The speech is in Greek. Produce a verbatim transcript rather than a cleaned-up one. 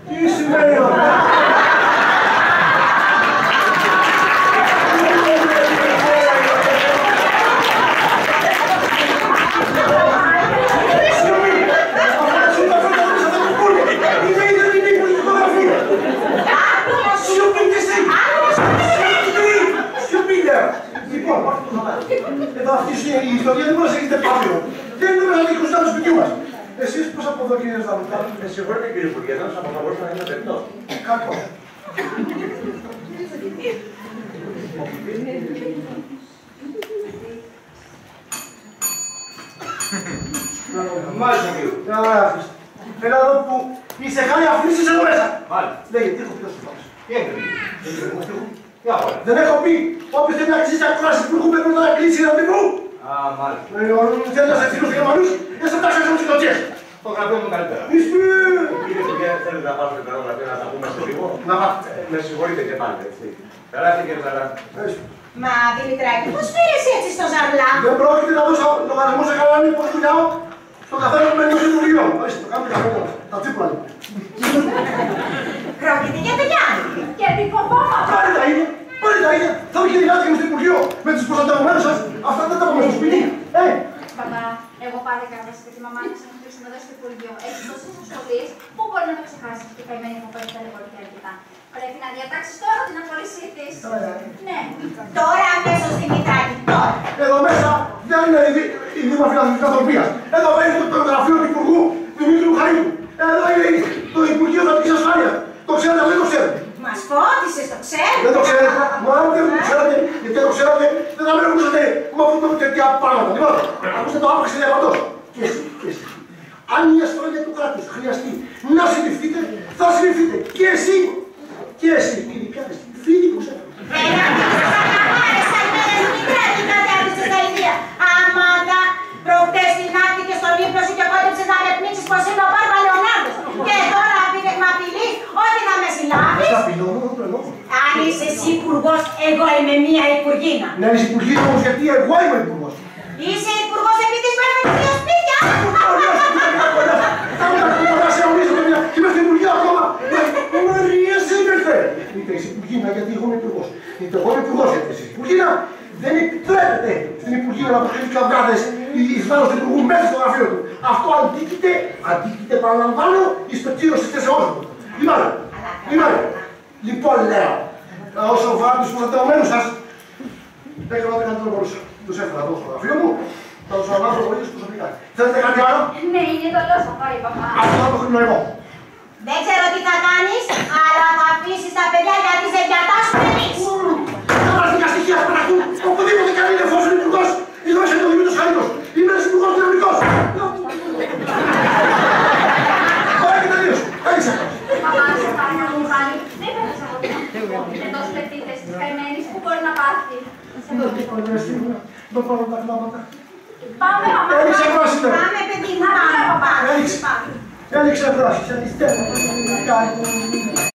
Τι σημαίνει αυτό? Εδώ αυτή η ιστορία δεν μας έχετε πάθει. Δεν είναι μέσα από το του σπιτιού μας. Εσείς πώς από εδώ κύριε Ζανούτα? Με συγχωρείτε κύριε Υπουργέ, δεν θα μπορούσα να είμαι περιττός. Κακό. Μάλιστα κύριο. Έλα εδώ που είσαι χάρη αφήσεις εδώ μέσα. Μάλιστα. Λέγε, τι έχω πει να σου πάρεις. Τι έγινε κύριε? Για όλα. Δεν έχω πει, όποιος θέλει να αξίσει ακρόαση που έχουμε πρώτα να κλείσει ένα τύπου. Α, μάλιστα. Θέλει να σε φίλους και Γερμανούς, δεν σε τάξεις όμως οικοτιές. Το γραφείο μου καλύτερα. Είσαι... Κύριε Υπουργέ, θέλετε να πάρω το γραφείο να τα πούμε σε λίγο? Να πάτε. Με συγχωρείτε και πάλι, έτσι. Περάστε κύριε Ζαρά. Μα Δημητράκη, πώς πήρες έτσι στο ζαρλά? Δεν πρόκειται να δώσω λογαριασμό σε κανέναν πώς δουλειάω στο καθένα που μένει στο Υπουργείο. Ορίστε, το κάνουμε καθένα. Τα τσίπλα λοιπόν. Πρόκειται για το Γιάννη. Και την κοπόματα. Πάλι τα ίδια. Πάλι τα ίδια. Θα βγει η διάταξη στο Υπουργείο με τους προστατευμένους σας. Αυτά δεν τα πούμε στο σπίτι. Ε! Παπά, εγώ πάντα έκανα και τη μαμά μου να κλείσουμε εδώ στο Υπουργείο. Έχει τόσες ασχολίες που μπορεί να με ξεχάσει και καημένη μου πάλι τα λεγόμενα αρκετά. Πρέπει να διατάξει τώρα την απολύσή τη. Ναι. Τώρα αμέσως Δημητράκη, τώρα. Εδώ μέσα δεν είναι η Δήμα Φιλανθρωπίας. Εδώ είναι το γραφείο του Υπουργού Δημήτριου Χαρίτου. Εδώ είναι το Υπουργείο Δατικής Ασφάλειας. Το ξέρετε, δεν το ξέρετε. Μας φώτισες, το ξέρετε. Δεν το ξέρετε. Μα αν δεν το ξέρετε, γιατί δεν το ξέρετε, δεν θα με ρωτήσετε με αυτό το τέτοια πράγματα. Λοιπόν, ακούστε το άπαξ διαβατός. Και εσύ, και εσύ. Αν η ασφάλεια του κράτους χρειαστεί να συλληφθείτε, θα συλληφθείτε. Και εσύ, και εσύ. Ειδικά εσύ, φίλοι που σε έφεραν. Ένα Δημητράκη, κάτι άφησες στα ιδία. Αμάτα, προχτές φυλάχτηκε στον ύπνο σου και κόντεψες να με πνίξεις πως είμαι ο Πάπα Λεωνάρδος. Και τώρα με απειλείς ότι θα με συλλάβεις. Δεν απειλώ, δεν το εννοώ. Αν είσαι εσύ υπουργός, εγώ είμαι μία υπουργίνα. Ναι, είσαι υπουργίνα όμως γιατί εγώ είμαι υπουργός. Είσαι υπουργός επειδή παίρνω δύο σπίτια. Θα με τα κουμπαρά σε ορίζω παιδιά και είμαι στην Υπουργεία ακόμα. Μαρία Σίγκερθε. Είτε είσαι υπουργίνα γιατί εγώ είμαι υπουργός. Είτε εγώ είμαι υπουργός γιατί είσαι υπουργίνα. Δεν επιτρέπεται στην Υπουργεία να αποκτήσει καυγάδες εις βάρος του Υπουργού μέσα στο γραφείο του. Αυτό αντίκειται, αντίκειται παραλαμβάνω, εις πετήρωση της θέσεώς του. Λοιπόν, λοιπόν, λοιπόν λέω, όσο βάρω τους προστατευμένους σας, δεν ξέρω τι κάτι να μπορούσα. Τους έφερα εδώ στο γραφείο μου, θα τους αναλάβω πολύ προσωπικά. Θέλετε κάτι άλλο? Ναι, είναι το λόγο, πάει παπά. Αυτό θα το κρίνω εγώ. Δεν ξέρω τι θα κάνεις, αλλά θα αφήσεις τα παιδιά γιατί σε διατάσσουμε εμείς. Θα βραστικά στοιχεία θα πεταχτούν, οπουδήποτε κάνει είναι εφόσον υπουργός. Εδώ είσαι το Δημήτρης Χαρίτος. Είμαι ένας υπουργός δυναμικός. Ωραία και τελείωσε. Έχεις αυτό. Παπά, σε παρακαλώ πάλι. Δεν πέρασε από εδώ. Είναι τόσο λεπτή η θέση της καημένης που μπορεί να πάθει. Δεν το είπα, σίγουρα. Δεν πάρω τα κλάματα. Πάμε, μαμά. Έριξε φράση, ναι. Πάμε παιδί μου, πάμε παπά. Έριξε. Έριξε φράση, σε αντιστέλνω.